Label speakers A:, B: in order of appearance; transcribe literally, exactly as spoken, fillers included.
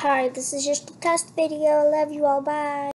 A: Hi, this is just a test video. Love you all. Bye.